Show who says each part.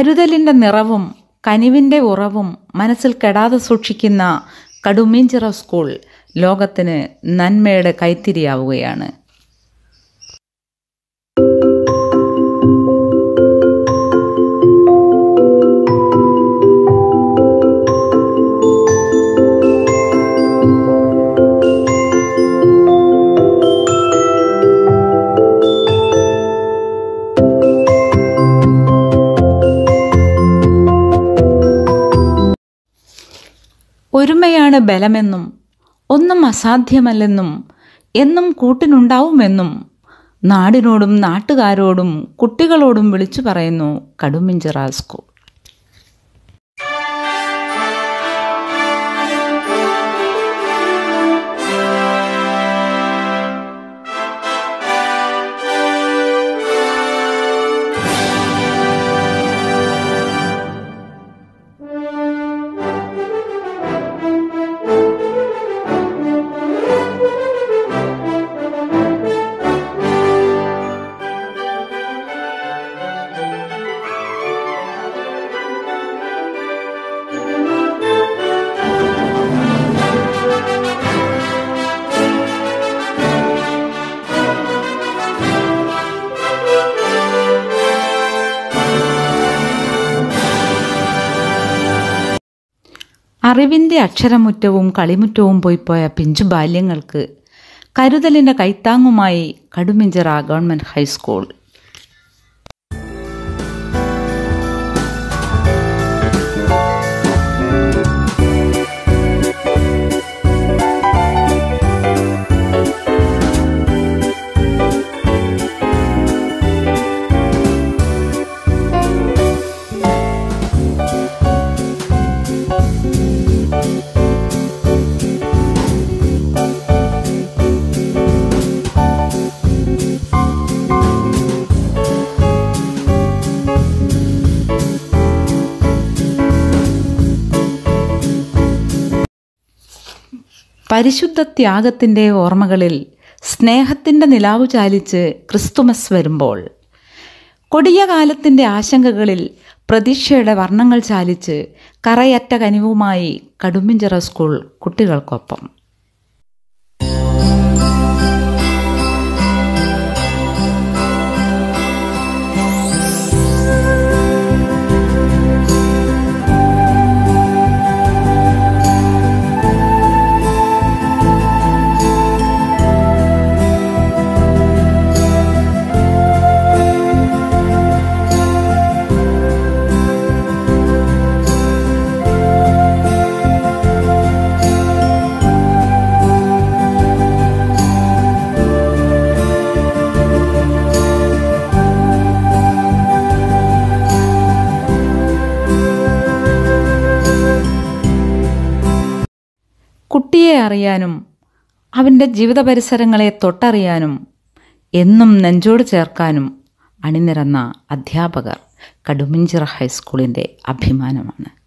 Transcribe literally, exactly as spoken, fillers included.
Speaker 1: കരുതലിൻ്റെ നിറവും കനിവിൻ്റെ ഉറവും മനസ്സിൽ കെടാതെ സൂക്ഷിക്കുന്ന കടുമീഞ്ചിറ സ്കൂൾ ലോകത്തിന് നന്മയുടെ കൈത്തിരിയാവുകയാണ്. ഒരുമയാണ് ബലമെന്നും ഒന്നും അസാധ്യമല്ലെന്നും എന്നും കൂട്ടിനുണ്ടാവുമെന്നും നാടിനോടും നാട്ടുകാരോടും കുട്ടികളോടും വിളിച്ചു പറയുന്നു കടുമീഞ്ചിറ സ്കൂൾ. അറിവിൻ്റെ അക്ഷരമുറ്റവും കളിമുറ്റവും പോയിപ്പോയ പിഞ്ചു ബാല്യങ്ങൾക്ക് കരുതലിൻ്റെ കൈത്താങ്ങുമായി കടുമീഞ്ചിറ ഗവൺമെൻറ് ഹൈസ്കൂൾ. പരിശുദ്ധ ത്യാഗത്തിൻ്റെ ഓർമ്മകളിൽ സ്നേഹത്തിൻ്റെ നിലാവു ചാലിച്ച് ക്രിസ്തുമസ് വരുമ്പോൾ, കൊടിയ കാലത്തിൻ്റെ ആശങ്കകളിൽ പ്രതീക്ഷയുടെ വർണ്ണങ്ങൾ ചാലിച്ച് കറയറ്റ കനിവുമായി കടുമീഞ്ചിറ സ്കൂൾ കുട്ടികൾക്കൊപ്പം. കുട്ടിയെ അറിയാനും അവൻ്റെ ജീവിത പരിസരങ്ങളെ തൊട്ടറിയാനും എന്നും നെഞ്ചോട് ചേർക്കാനും അണിനിരന്ന അധ്യാപകർ കടുമീഞ്ചിറ ഹൈസ്കൂളിൻ്റെ അഭിമാനമാണ്.